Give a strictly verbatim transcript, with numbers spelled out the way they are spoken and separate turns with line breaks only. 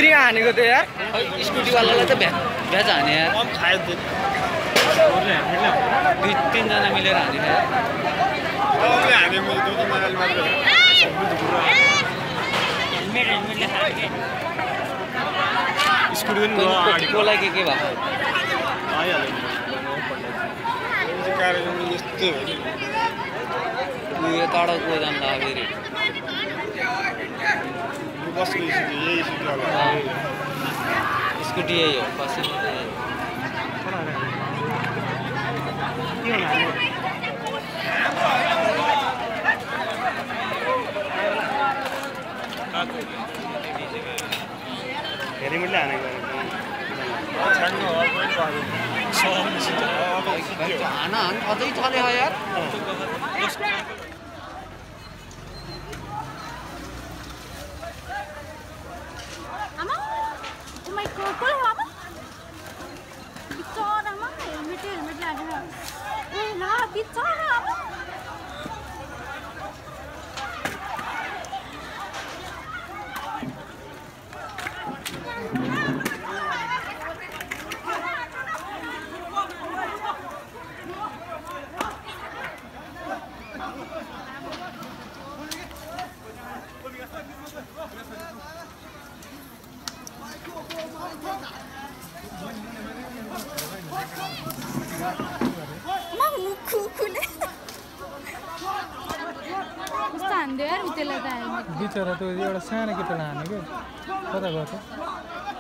फेरि हानेको त यार स्कुटीवालालाई त भ्या भ्याज हाने यार दुई तिनजना मिलेर हानेको यार कसलाई के के भएको उयो टाढो को जान्ला फेरि स्कुटी यही हो पछि
धेरै मिल्ने हानेको
हाना हान अझै चल्यो यार
आमा उमै को को हो आमा बिचारा आमा हेलमेट हेलमेट लागेर ए ला बिचारा आमा
बिचरा त्यो एउटा सानो केटालाई हानेको कता गएको